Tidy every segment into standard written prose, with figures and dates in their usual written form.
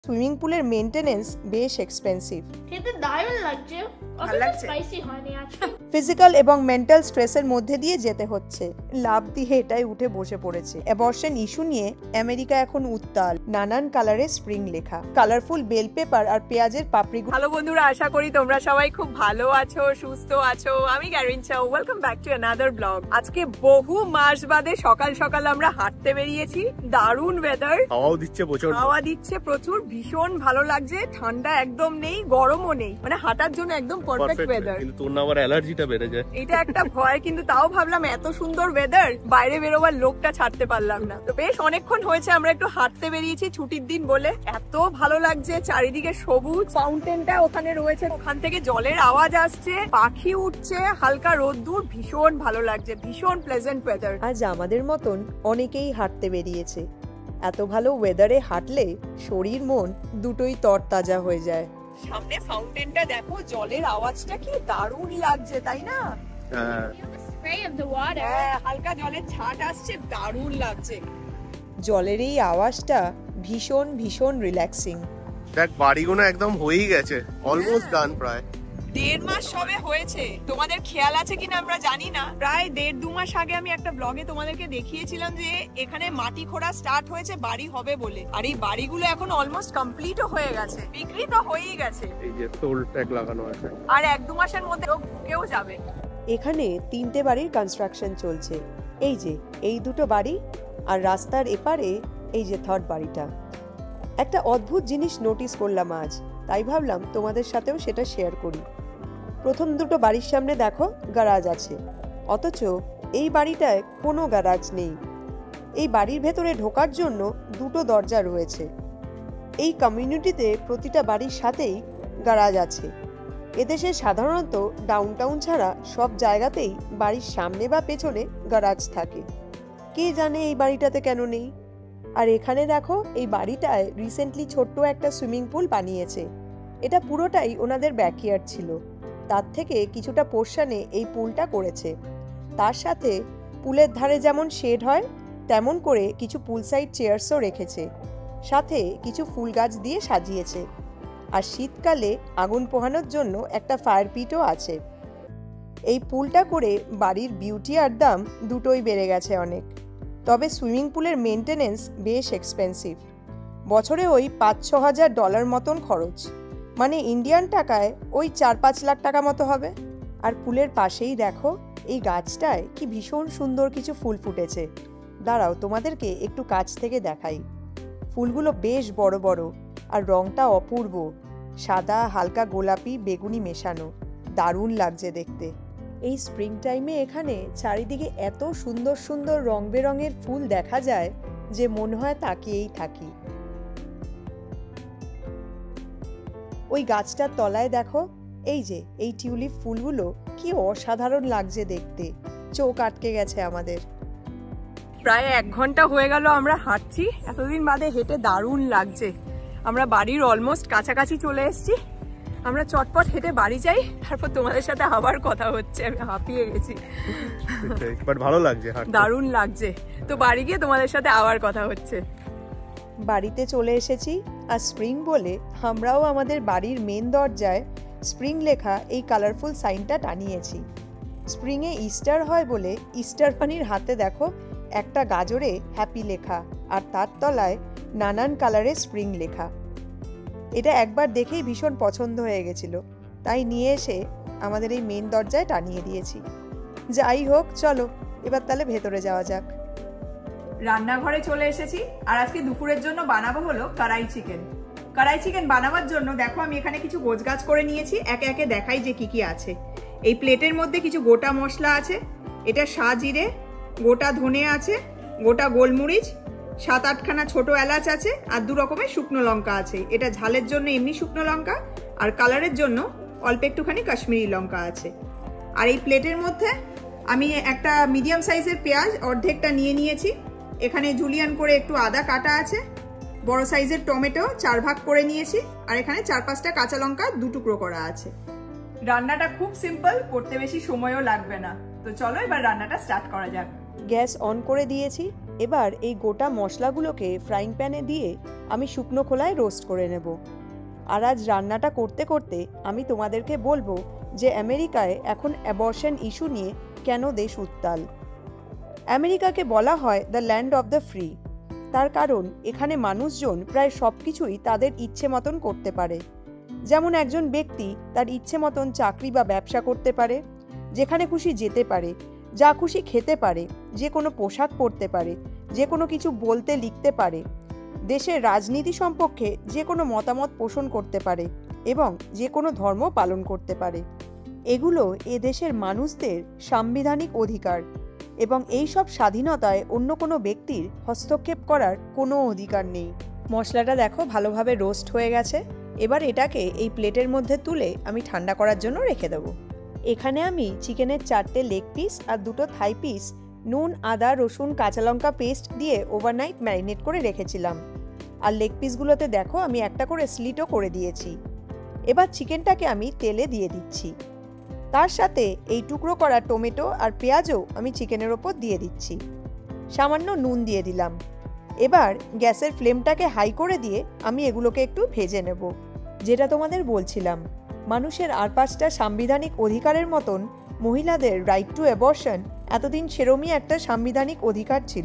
Swimming পুলের maintenance বেশ expensive. খেতে দারুণ লাগছে, অতটা স্পাইসি হয়নি আজকে। ফিজিক্যাল এবং মেন্টাল স্ট্রেসের মধ্যে দিয়ে যেতে হচ্ছে। লাভ দিয়ে এটাই উঠে বসে পড়েছে। অ্যাবর্শন ইস্যু নিয়ে আমেরিকা এখন উত্তাল। নানান কালারের স্প্রিং লেখা, কালারফুল বেল পেপার আর পেঁয়াজের পাপড়িগুলো। হ্যালো বন্ধুরা, আশা করি তোমরা সবাই খুব ভালো আছো, সুস্থ আছো। আমি গ্যারিন চাও, welcome back to another blog. আজকে বহু মাস বাদে সকাল সকাল আমরা হাঁটতে বেরিয়েছি। দারুণ ওয়েদার, হাওয়া দিচ্ছে প্রচুর, ভীষণ ভালো লাগছে। ঠান্ডা একদম নেই, গরমও নেই, মানে হাঁটার জন্য একদম পারফেক্ট ওয়েদার। কিন্তু তোর না আবার অ্যালার্জিটা বেড়ে যায়, এটা একটা ভয়। কিন্তু তাও ভাবলাম এত সুন্দর ওয়েদার, বাইরে বেরোবার লোকটা ছাড়তে পারলাম না। তো বেশ অনেকক্ষণ হয়েছে আমরা একটু হাঁটতে বেরিয়েছি ছুটির দিন বলে। এত ভালো লাগছে, চারিদিকে সবুজ, ফাউন্টেনটা ওখানে রয়েছে, ওখান থেকে জলের আওয়াজ আসছে, পাখি উঠছে, হালকা রোদ্দুর, ভীষণ ভালো লাগছে, ভীষণ প্লেজেন্ট ওয়েদার। আজ আমাদের মতন অনেকেই হাঁটতে বেরিয়েছে। এত ভালো ওয়েদারে হাঁটলে শরীর মন দুটোই তরতাজা হয়ে যায়। সামনে ফাউন্টেনটা দেখো, জলের আওয়াজটা কি দারুণ লাগছে, তাই না? হালকা জলের ছাট আসছে, দারুণ লাগছে। জলের এই আওয়াজটা ভীষণ ভীষণ রিল্যাক্সিং। দেখ বাড়িগুলো একদম হয়েই গেছে, অলমোস্ট ডান। প্রায় 1.5 মাস সবে হয়েছে। তোমাদের খেয়াল আছে কিনা আমরা জানি না, প্রায় 1.5-2 মাস আগে আমি একটা ব্লগে তোমাদেরকে দেখিয়েছিলাম যে এখানে মাটি খোঁড়া স্টার্ট হয়েছে বাড়ি হবে বলে। আর এই বাড়িগুলো এখন অলমোস্ট কমপ্লিটও হয়ে গেছে, বিক্রি তো হয়েই গেছে। এই যে টোল ট্যাগ লাগানো আছে, আর 1-2 মাসের মধ্যে কেউ যাবে। এখানে 3টে বাড়ির কনস্ট্রাকশন চলছে। এই যে এই দুটো বাড়ি, আর রাস্তার এপারে এই যে থার্ড বাড়িটা। একটা অদ্ভুত জিনিস নোটিস করলাম আজ, তাই ভাবলাম তোমাদের সাথেও সেটা শেয়ার করি। প্রথম দুটো বাড়ির সামনে দেখো গ্যারাজ আছে, অথচ এই বাড়িটায় কোনো গ্যারাজ নেই। এই বাড়ির ভেতরে ঢোকার জন্য দুটো দরজা রয়েছে। এই কমিউনিটিতে প্রতিটা বাড়ির সাথেই গ্যারাজ আছে। এদেশে সাধারণত ডাউনটাউন ছাড়া সব জায়গাতেই বাড়ির সামনে বা পেছনে গ্যারাজ থাকে। কে জানে এই বাড়িটাতে কেন নেই। আর এখানে দেখো, এই বাড়িটায় রিসেন্টলি ছোট্ট একটা সুইমিং পুল বানিয়েছে। এটা পুরোটাই ওনাদের ব্যাকইয়ার্ড ছিল, তার থেকে কিছুটা পোর্শনে এই পুলটা করেছে। তার সাথে পুলের ধারে যেমন শেড হয় তেমন করে কিছু পুল সাইড চেয়ার্সও রেখেছে, সাথে কিছু ফুল গাছ দিয়ে সাজিয়েছে। আর শীতকালে আগুন পোহানোর জন্য একটা ফায়ার পিটও আছে। এই পুলটা করে বাড়ির বিউটি আর দাম দুটোই বেড়ে গেছে অনেক। তবে সুইমিং পুলের মেইনটেনেন্স বেশ এক্সপেন্সিভ। বছরে ওই $5-6 মতন খরচ, মানে ইন্ডিয়ান টাকায় ওই 4-5 লাখ টাকা মতো হবে। আর পুলের পাশেই দেখো এই গাছটায় কি ভীষণ সুন্দর কিছু ফুল ফুটেছে। দাঁড়াও তোমাদেরকে একটু কাছ থেকে দেখাই। ফুলগুলো বেশ বড় বড়, আর রংটা অপূর্ব, সাদা, হালকা গোলাপি, বেগুনি মেশানো। দারুণ লাগছে দেখতে। এই স্প্রিং টাইমে এখানে চারিদিকে এত সুন্দর সুন্দর রং বেরঙের ফুল দেখা যায় যে মনে হয় তাকিয়েই থাকি। ওই গাছটার তলায় দেখো, এই যে এই টিউলিপ ফুলগুলো কি অসাধারণ লাগছে দেখতে, চোখ আটকে গেছে আমাদের। প্রায় 1 ঘন্টা হয়ে গেল আমরা হাঁটছি, এতদিন বাদে হেঁটে দারুণ লাগছে। আমরা বাড়ির অলমোস্ট কাছাকাছি চলে এসেছি। আমরা চটপট হেঁটে বাড়ি যাই, তারপর তোমাদের সাথে আবার কথা হচ্ছে। আমি হাঁপিয়ে গেছি, বাট ভালো লাগছে, দারুণ লাগছে। তো বাড়ি গিয়ে তোমাদের সাথে আবার কথা হচ্ছে। বাড়িতে চলে এসেছি, আর স্প্রিং বলে আমরাও আমাদের বাড়ির মেন দরজায় স্প্রিং লেখা এই কালারফুল সাইনটা টানিয়েছি। স্প্রিংয়ে ইস্টার হয় বলে ইস্টার বানির হাতে দেখো একটা গাজরে হ্যাপি লেখা, আর তার তলায় নানান কালারের স্প্রিং লেখা। এটা একবার দেখেই ভীষণ পছন্দ হয়ে গেছিল, তাই নিয়ে এসে আমাদের এই মেন দরজায় টানিয়ে দিয়েছি। যাই হোক, চলো এবার তাহলে ভেতরে যাওয়া যাক। রান্নাঘরে চলে এসেছি, আর আজকে দুপুরের জন্য বানাবো হলো কড়াই চিকেন। কড়াই চিকেন বানাবার জন্য দেখো আমি এখানে কিছু গোছগাছ করে নিয়েছি। একে একে দেখাই যে কি কি আছে। এই প্লেটের মধ্যে কিছু গোটা মশলা আছে, এটা সাজিরে, গোটা ধনে আছে, গোটা গোলমরিচ, 7-8খানা ছোট এলাচ আছে, আর 2 রকমের শুকনো লঙ্কা আছে। এটা ঝালের জন্য এমনি শুকনো লঙ্কা, আর কালারের জন্য অল্প একটুখানি কাশ্মীরি লঙ্কা আছে। আর এই প্লেটের মধ্যে আমি একটা মিডিয়াম সাইজের পেঁয়াজ অর্ধেকটা নিয়ে নিয়েছি। এখানে জুলিয়ান করে একটু আদা কাটা আছে, বড় সাইজের টমেটো 4 ভাগ করে নিয়েছি, আর এখানে 4-5টা কাঁচা লঙ্কা 2 টুকরো করা আছে। রান্নাটা খুব সিম্পল, করতে বেশি সময়ও লাগবে না। তো চলো এবার রান্নাটা স্টার্ট করা যাক। গ্যাস অন করে দিয়েছি। এবার এই গোটা মশলাগুলোকে ফ্রাইং প্যানে দিয়ে আমি শুকনো খোলায় রোস্ট করে নেব। আর আজ রান্নাটা করতে করতে আমি তোমাদেরকে বলবো যে আমেরিকায় এখন অ্যাবর্শন ইস্যু নিয়ে কেন দেশ উত্তাল। আমেরিকাকে বলা হয় the land of the free. তার কারণ এখানে মানুষজন প্রায় সব কিছুই তাদের ইচ্ছে মতন করতে পারে। যেমন একজন ব্যক্তি তার ইচ্ছে মতন চাকরি বা ব্যবসা করতে পারে, যেখানে খুশি যেতে পারে, যা খুশি খেতে পারে, যে কোনো পোশাক পরতে পারে, যে কোনো কিছু বলতে লিখতে পারে, দেশের রাজনীতি সম্পর্কে যে কোনো মতামত পোষণ করতে পারে এবং যে কোনো ধর্ম পালন করতে পারে। এগুলো এ দেশের মানুষদের সাংবিধানিক অধিকার এবং এই সব স্বাধীনতায় অন্য কোনো ব্যক্তির হস্তক্ষেপ করার কোনো অধিকার নেই। মশলাটা দেখো ভালোভাবে রোস্ট হয়ে গেছে। এবার এটাকে এই প্লেটের মধ্যে তুলে আমি ঠান্ডা করার জন্য রেখে দেবো। এখানে আমি চিকেনের 4টে লেগ পিস আর 2টো থাই পিস নুন, আদা, রসুন, কাঁচা লঙ্কা পেস্ট দিয়ে ওভারনাইট ম্যারিনেট করে রেখেছিলাম। আর লেগ পিসগুলোতে দেখো আমি একটা করে স্লিটও করে দিয়েছি। এবার চিকেনটাকে আমি তেলে দিয়ে দিচ্ছি। তার সাথে এই টুকরো করা টমেটো আর পেঁয়াজও আমি চিকেনের ওপর দিয়ে দিচ্ছি। সামান্য নুন দিয়ে দিলাম। এবার গ্যাসের ফ্লেমটাকে হাই করে দিয়ে আমি এগুলোকে একটু ভেজে নেব। যেটা তোমাদের বলছিলাম, মানুষের আর 5টা সাংবিধানিক অধিকারের মতন মহিলাদের রাইট টু অ্যাবর্শন এতদিন সেরমই একটা সাংবিধানিক অধিকার ছিল।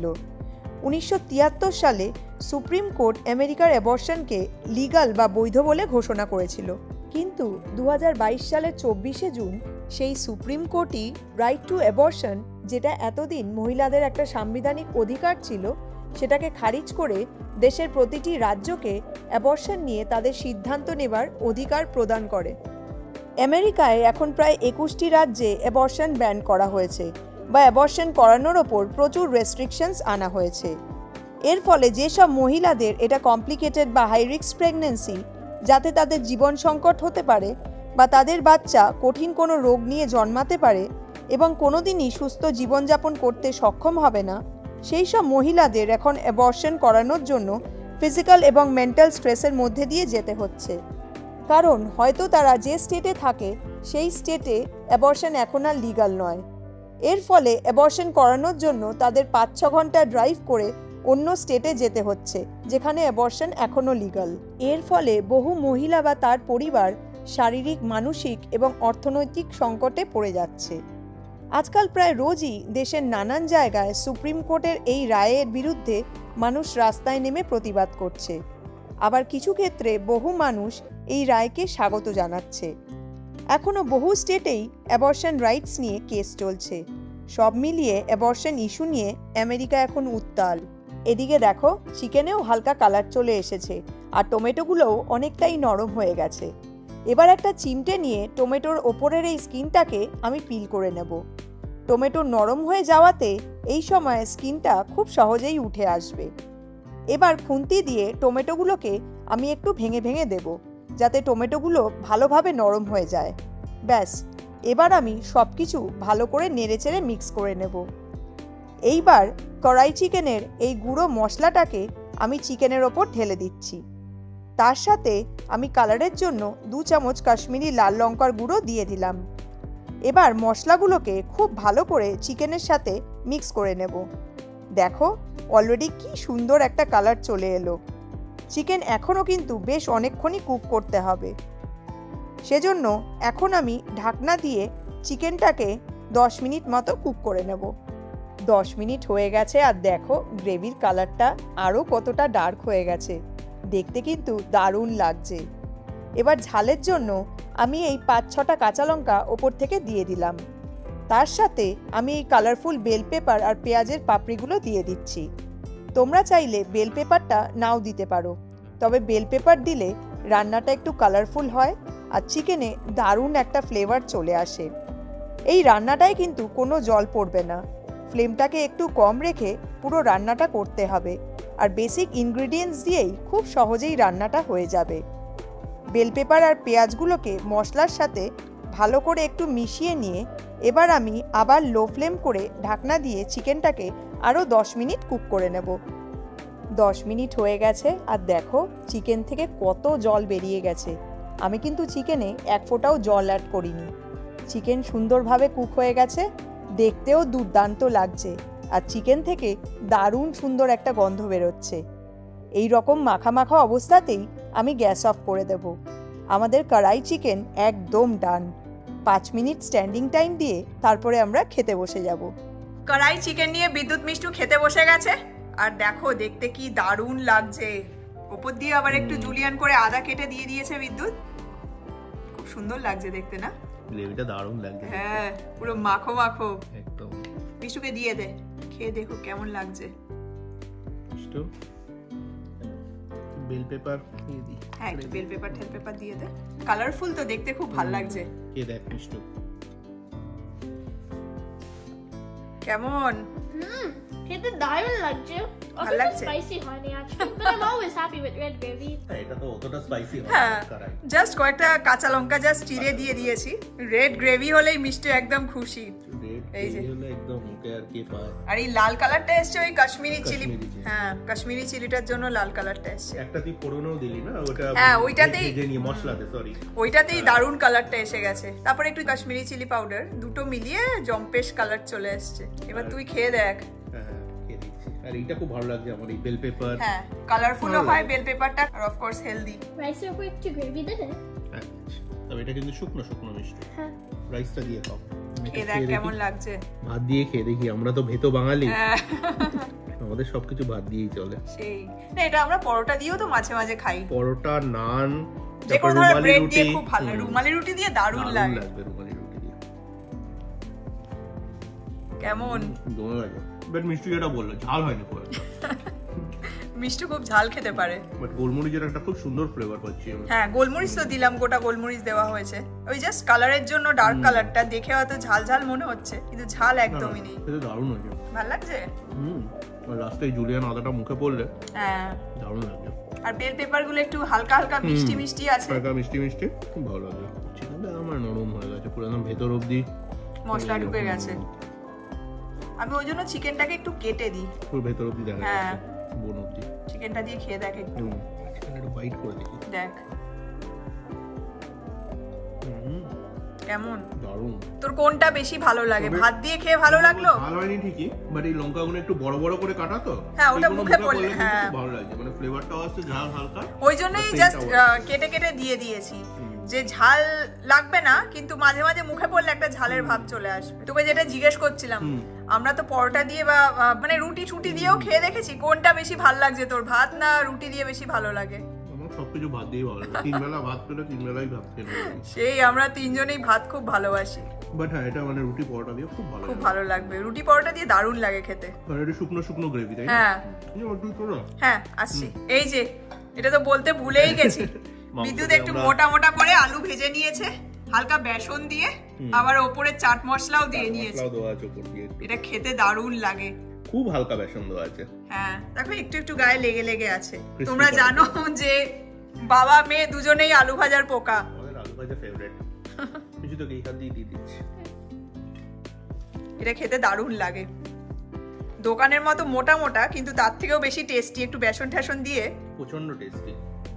1973 সালে সুপ্রিম কোর্ট আমেরিকার অ্যাবর্শনকে লিগাল বা বৈধ বলে ঘোষণা করেছিল। কিন্তু 2022 সালের 24শে জুন সেই সুপ্রিম কোর্টই রাইট টু অ্যাবর্শন, যেটা এতদিন মহিলাদের একটা সাংবিধানিক অধিকার ছিল, সেটাকে খারিজ করে দেশের প্রতিটি রাজ্যকে অ্যাবর্শন নিয়ে তাদের সিদ্ধান্ত নেবার অধিকার প্রদান করে। আমেরিকায় এখন প্রায় 21টি রাজ্যে অ্যাবর্শন ব্যান করা হয়েছে বা অ্যাবর্শন করানোর ওপর প্রচুর রেস্ট্রিকশনস আনা হয়েছে। এর ফলে যেসব মহিলাদের এটা কমপ্লিকেটেড বা হাই রিস্ক প্রেগন্যান্সি, যাতে তাদের জীবন সংকট হতে পারে বা তাদের বাচ্চা কঠিন কোনো রোগ নিয়ে জন্মাতে পারে এবং কোনোদিনই সুস্থ জীবনযাপন করতে সক্ষম হবে না, সেই সব মহিলাদের এখন অ্যাবর্শন করানোর জন্য ফিজিক্যাল এবং মেন্টাল স্ট্রেসের মধ্যে দিয়ে যেতে হচ্ছে। কারণ হয়তো তারা যে স্টেটে থাকে সেই স্টেটে অ্যাবর্শন এখন আর লিগাল নয়। এর ফলে অ্যাবর্শন করানোর জন্য তাদের 5-6 ঘন্টা ড্রাইভ করে অন্য স্টেটে যেতে হচ্ছে, যেখানে অ্যাবর্শন এখনও লিগাল। এর ফলে বহু মহিলা বা তার পরিবার শারীরিক, মানসিক এবং অর্থনৈতিক সংকটে পড়ে যাচ্ছে। আজকাল প্রায় রোজই দেশের নানান জায়গায় সুপ্রিম কোর্টের এই রায়ের বিরুদ্ধে মানুষ রাস্তায় নেমে প্রতিবাদ করছে। আবার কিছু ক্ষেত্রে বহু মানুষ এই রায়কে স্বাগত জানাচ্ছে। এখনও বহু স্টেটেই অ্যাবর্শন রাইটস নিয়ে কেস চলছে। সব মিলিয়ে অ্যাবর্শন ইস্যু নিয়ে আমেরিকা এখন উত্তাল। এদিকে দেখো চিকেনেও হালকা কালার চলে এসেছে আর টমেটোগুলোও অনেকটাই নরম হয়ে গেছে। এবার একটা চিমটে নিয়ে টমেটোর ওপরের এই স্কিনটাকে আমি পিল করে নেব। টমেটো নরম হয়ে যাওয়াতে এই সময় স্কিনটা খুব সহজেই উঠে আসবে। এবার খুন্তি দিয়ে টমেটোগুলোকে আমি একটু ভেঙে ভেঙে দেব, যাতে টমেটোগুলো ভালোভাবে নরম হয়ে যায়। ব্যাস, এবার আমি সব কিছু ভালো করে নেড়েচেড়ে মিক্স করে নেব। এইবার কড়াই চিকেনের এই গুঁড়ো মশলাটাকে আমি চিকেনের ওপর ঢেলে দিচ্ছি। তার সাথে আমি কালারের জন্য 2 চামচ কাশ্মীরি লাল লঙ্কার গুঁড়ো দিয়ে দিলাম। এবার মশলাগুলোকে খুব ভালো করে চিকেনের সাথে মিক্স করে নেব। দেখো অলরেডি কি সুন্দর একটা কালার চলে এলো। চিকেন এখনও কিন্তু বেশ অনেকক্ষণই কুক করতে হবে। সেজন্য এখন আমি ঢাকনা দিয়ে চিকেনটাকে 10 মিনিট মতো কুক করে নেব। 10 মিনিট হয়ে গেছে আর দেখো গ্রেভির কালারটা আরও কতটা ডার্ক হয়ে গেছে। দেখতে কিন্তু দারুণ লাগছে। এবার ঝালের জন্য আমি এই 5-6টা কাঁচা লঙ্কা ওপর থেকে দিয়ে দিলাম। তার সাথে আমি এই কালারফুল বেল পেপার আর পেঁয়াজের পাপড়িগুলো দিয়ে দিচ্ছি। তোমরা চাইলে বেল পেপারটা নাও দিতে পারো, তবে বেল পেপার দিলে রান্নাটা একটু কালারফুল হয় আর চিকেনে দারুণ একটা ফ্লেভার চলে আসে। এই রান্নাটায় কিন্তু কোনো জল পড়বে না। ফ্লেমটাকে একটু কম রেখে পুরো রান্নাটা করতে হবে আর বেসিক ইনগ্রিডিয়েন্টস দিয়েই খুব সহজেই রান্নাটা হয়ে যাবে। বেল পেপার আর পেঁয়াজগুলোকে মশলার সাথে ভালো করে একটু মিশিয়ে নিয়ে এবার আমি আবার লো ফ্লেম করে ঢাকনা দিয়ে চিকেনটাকে আরও 10 মিনিট কুক করে নেব। 10 মিনিট হয়ে গেছে আর দেখো চিকেন থেকে কত জল বেরিয়ে গেছে। আমি কিন্তু চিকেনে 1 ফোঁটাও জল অ্যাড করিনি। চিকেন সুন্দরভাবে কুক হয়ে গেছে, দেখতেও দুর্দান্ত লাগছে। আর চিকেন থেকে দারুণ সুন্দর একটা গন্ধ বেরোচ্ছে। এই রকম মাখা মাখা অবস্থাতেই আমি গ্যাস অফ করে দেব। আমাদের কড়াই চিকেন একদম ডান। 5 মিনিট স্ট্যান্ডিং টাইম দিয়ে তারপরে আমরা খেতে বসে যাব। কড়াই চিকেন নিয়ে বিদ্যুৎ মিষ্টু খেতে বসে গেছে। আর দেখো দেখতে কি দারুণ লাগছে। উপর দিয়ে আবার একটু জুলিয়ান করে আদা কেটে দিয়ে দিয়েছে বিদ্যুৎ। খুব সুন্দর লাগছে দেখতে না? গ্রেভিটা দারুণ লাগছে। হ্যাঁ, পুরো মাখো মাখো একদম। মিষ্টুকে দিয়ে দে, খেয়ে দেখো কেমন লাগছে। মিষ্টু বেল পেপার দিয়ে দি। হ্যাঁ, একটু বেল পেপার টেল পেপার দিয়ে দে। কালারফুল তো দেখতে খুব ভালো লাগছে। খেয়ে দেখ মিষ্টু কেমন? খেতে দারুণ লাগছে। ভালো অতটা লাগছে? স্পাইসি হয়নি আজকে, but I'm always happy with red gravy. এটা তো অতটা স্পাইসি হয় হ্যাঁ, কড়াই। জাস্ট কয়েকটা কাঁচা লঙ্কা জাস্ট চিড়ে দিয়ে দিয়েছি। রেড গ্রেভি হলেই মিষ্টি একদম খুশি। এই যে একদম মুখে আর কি পায়। আর এই লাল কালারটা এসছে ওই কাশ্মীরি চিলি। কাশ্মীরি চিলি। হ্যাঁ, কাশ্মীরি চিলিটার জন্য লাল কালারটা এসছে। একটা তুই ফোড়নও দিলি না ওটা? হ্যাঁ, ওইটাতেই মশলাতে সরি ওইটাতেই দারুণ কালারটা এসে গেছে। তারপরে একটু কাশ্মীরি চিলি পাউডার, দুটো মিলিয়ে জম্পেশ কালার চলে আসছে। এবার তুই খেয়ে দেখ। হ্যাঁ খেয়ে দিচ্ছি। আর এইটা খুব ভালো লাগছে আমার, এই বেল পেপার। হ্যাঁ, কালারফুলও হয় বেল পেপারটা, আর অফ কোর্স হেলদি। রাইসের উপর একটু গ্রেভি দেবে। তবে এটা কিন্তু শুকনো শুকনো মিষ্টি। হ্যাঁ, রাইসটা দিয়ে খাও। খেয়ে দেখ কেমন লাগছে। ভাত দিয়ে খেয়ে দেখি, আমরা তো ভেতো বাঙালি, হ্যাঁ, আমাদের সবকিছু ভাত দিয়েই চলে। সেই না, এটা আমরা পরোটা দিয়েও তো মাঝে মাঝে খাই। পরোটা, নান, যে কোনো ধরনের ব্রেড দিয়ে খুব ভালো। রুমালি রুটি দিয়ে দারুণ লাগে। রুমালি রুটি দিয়ে কেমন? দমে লাগে। বাট মিষ্টি যেটা বললো ঝাল হয়নি খুব একটা। মিষ্টি খুব ঝাল খেতে পারে। বাট গোলমরিচের একটা খুব সুন্দর ফ্লেভার পাচ্ছি আমি। হ্যাঁ, গোলমরিচ তো দিলাম, গোটা গোলমরিচ দেওয়া হয়েছে। ওই জাস্ট কালারের জন্য ডার্ক কালারটা দেখে হয়তো ঝাল ঝাল মনে হচ্ছে, কিন্তু ঝাল একদমই নেই। এটা দারুণ হয়েছে। ভালো লাগছে? আর লাস্টে জুলিয়ান আদাটা মুখে পড়লে হ্যাঁ, দারুণ লাগছে। আর বেল পেপার গুলো একটু হালকা হালকা মিষ্টি মিষ্টি আছে। হালকা মিষ্টি মিষ্টি, খুব ভালো লাগছে। চিকেনটা আমার নরম হয়ে গেছে পুরো, একদম ভেতর অবধি মশলা ঢুকে গেছে। আমি ওই জন্য চিকেনটাকে একটু কেটে দিই, পুরো ভেতর অবধি দেখা হ্যাঁ, যাচ্ছে, বোন অবধি। চিকেনটা দিয়ে খেয়ে দেখ একটু। একটু বাইট করে দেখি। দেখ কেমন। দারুণ। তোর কোনটা বেশি ভালো লাগে? ভাত দিয়ে খেয়ে ভালো লাগলো? ভালো হয়নি ঠিকই, বাট এই লঙ্কাগুলো একটু বড় বড় করে কাটা তো। হ্যাঁ, ওটা এইগুলো মুখে পড়লে হ্যাঁ ভালো লাগছে, মানে ফ্লেভারটাও আসছে, ঝাল হালকা। ওই জন্যই জাস্ট কেটে কেটে দিয়ে দিয়েছি, যে ঝাল লাগবে না, কিন্তু মাঝে মাঝে মুখে পড়লে একটা ঝালের ভাব চলে আসবে। তোকে যেটা জিজ্ঞেস করছিলাম, আমরা তো পরোটা দিয়ে বা মানে রুটি ছুটি দিয়েও খেয়ে দেখেছি, কোনটা বেশি ভালো লাগছে তোর, ভাত না রুটি দিয়ে বেশি ভালো লাগে? আমার সবকিছু ভাত দিয়েই ভালো লাগে। 3 বেলা ভাত পেলে 3 বেলাই ভাত খেয়ে নেব। সেই আমরা তিনজনেই ভাত খুব ভালোবাসি। বাট হ্যাঁ, এটা মানে রুটি পরোটা দিয়ে খুব ভালো খুব লাগে। ভালো লাগবে, রুটি পরোটা দিয়ে দারুণ লাগে খেতে। আর এটা শুকনো শুকনো গ্রেভি, তাই না? হ্যাঁ হ্যাঁ, আসছি। এই যে এটা তো বলতে ভুলেই গেছি, বিদ্যুৎ একটু মোটা মোটা করে আলু ভেজে নিয়েছে হালকা বেসন দিয়ে, আবার ওপরে চাট মশলাও দিয়ে নিয়েছে। এটা খেতে দারুণ লাগে। খুব হালকা বেসন দেওয়া আছে। হ্যাঁ, দেখো একটু একটু গায়ে লেগে লেগে আছে। তোমরা জানো যে বাবা মেয়ে দুজনেই আলু ভাজার পোকা। আমাদের আলু ভাজা ফেভারিট। কিছু তো এইখান দিয়ে দিয়ে দিচ্ছি। এটা খেতে দারুণ লাগে, দোকানের মতো মোটা মোটা, কিন্তু তার থেকেও বেশি টেস্টি। একটু বেসন ঠেসন দিয়ে প্রচন্ড টেস্টি।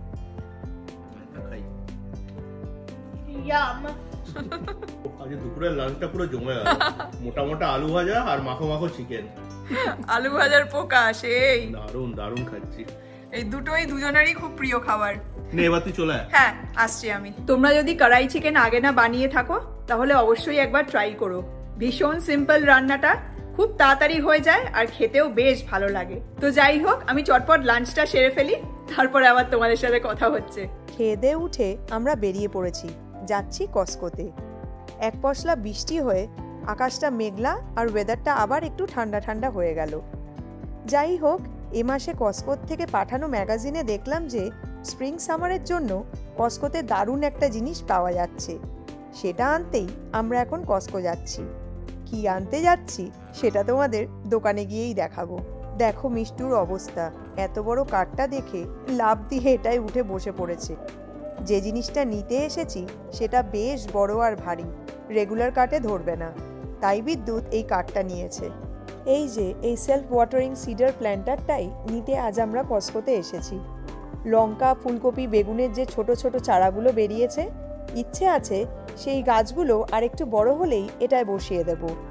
ইয়াম। আজ দুপুরের লাঞ্চটা পুরো জমে গেল। মোটা মোটা আলু ভাজা আর মাখো মাখো চিকেন। আলু ভাজার পোকা সেই দারুণ দারুণ খাচ্ছি। এই দুটোই দুজনেরই খুব প্রিয় খাবার। নে এবার তুই চলে আয়। হ্যাঁ, আসছি আমি। তোমরা যদি কড়াই চিকেন আগে না বানিয়ে থাকো তাহলে অবশ্যই একবার ট্রাই করো। ভীষণ সিম্পল রান্নাটা, খুব তাড়াতাড়ি হয়ে যায় আর খেতেও বেশ ভালো লাগে। তো যাই হোক, আমি চটপট লাঞ্চটা সেরে ফেলি, তারপরে আবার তোমাদের সাথে কথা হচ্ছে। খেয়ে দিয়ে উঠে আমরা বেরিয়ে পড়েছি, যাচ্ছি কসকোতে। এক পশলা বৃষ্টি হয়ে আকাশটা মেঘলা আর ওয়েদারটা আবার একটু ঠান্ডা ঠান্ডা হয়ে গেল। যাই হোক, এ মাসে কসকোর থেকে পাঠানো ম্যাগাজিনে দেখলাম যে স্প্রিং সামারের জন্য কসকোতে দারুণ একটা জিনিস পাওয়া যাচ্ছে। সেটা আনতেই আমরা এখন কসকো যাচ্ছি। কি আনতে যাচ্ছি সেটা তোমাদের দোকানে গিয়েই দেখাবো। দেখো মিষ্টুর অবস্থা, এত বড় কার্টটা দেখে লাফ দিয়ে এটাই উঠে বসে পড়েছে। যে জিনিসটা নিতে এসেছি সেটা বেশ বড় আর ভারী, রেগুলার কার্টে ধরবে না, তাই বিদ্যুৎ এই কার্টটা নিয়েছে। এই যে এই সেলফ ওয়াটারিং সিডার প্ল্যান্টারটাই নিতে আজ আমরা কসকোতে এসেছি। লঙ্কা, ফুলকপি, বেগুনের যে ছোট ছোট চারাগুলো বেরিয়েছে, ইচ্ছে আছে সেই গাছগুলো আর একটু বড় হলেই এটায় বসিয়ে দেব।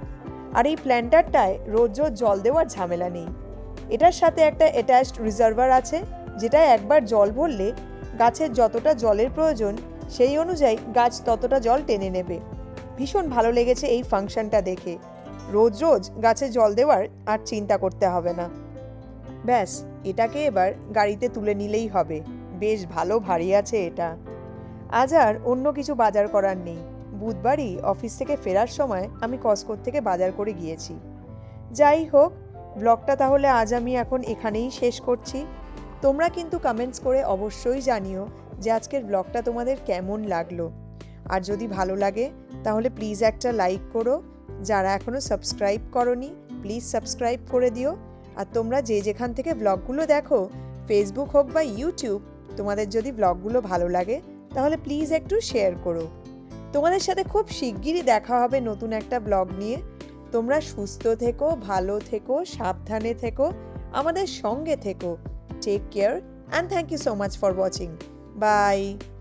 আর এই প্ল্যান্টারটায় রোজ রোজ জল দেওয়ার ঝামেলা নেই। এটার সাথে একটা অ্যাটাচড রিজার্ভার আছে, যেটা একবার জল ভরলে গাছের যতটা জলের প্রয়োজন সেই অনুযায়ী গাছ ততটা জল টেনে নেবে। ভীষণ ভালো লেগেছে এই ফাংশনটা দেখে। রোজ রোজ গাছে জল দেওয়ার আর চিন্তা করতে হবে না। ব্যাস, এটাকে এবার গাড়িতে তুলে নিলেই হবে। বেশ ভালো ভারী আছে এটা। আজ আর অন্য কিছু বাজার করার নেই। বুধবারই অফিস থেকে ফেরার সময় আমি কসকোর থেকে বাজার করে গিয়েছি। যাই হোক, ব্লগটা তাহলে আজ আমি এখন এখানেই শেষ করছি। তোমরা কিন্তু কমেন্টস করে অবশ্যই জানিও যে আজকের ব্লগটা তোমাদের কেমন লাগলো। আর যদি ভালো লাগে তাহলে প্লিজ একটা লাইক করো। যারা এখনও সাবস্ক্রাইব করোনি প্লিজ সাবস্ক্রাইব করে দিও। আর তোমরা যে যেখান থেকে ব্লগগুলো দেখো, ফেসবুক হোক বা ইউটিউব, তোমাদের যদি ব্লগগুলো ভালো লাগে তাহলে প্লিজ একটু শেয়ার করো। তোমাদের সাথে খুব শিগগিরই দেখা হবে নতুন একটা ব্লগ নিয়ে। তোমরা সুস্থ থেকো, ভালো থেকো, সাবধানে থেকো, আমাদের সঙ্গে থেকো। Take care and thank you so much for watching. By.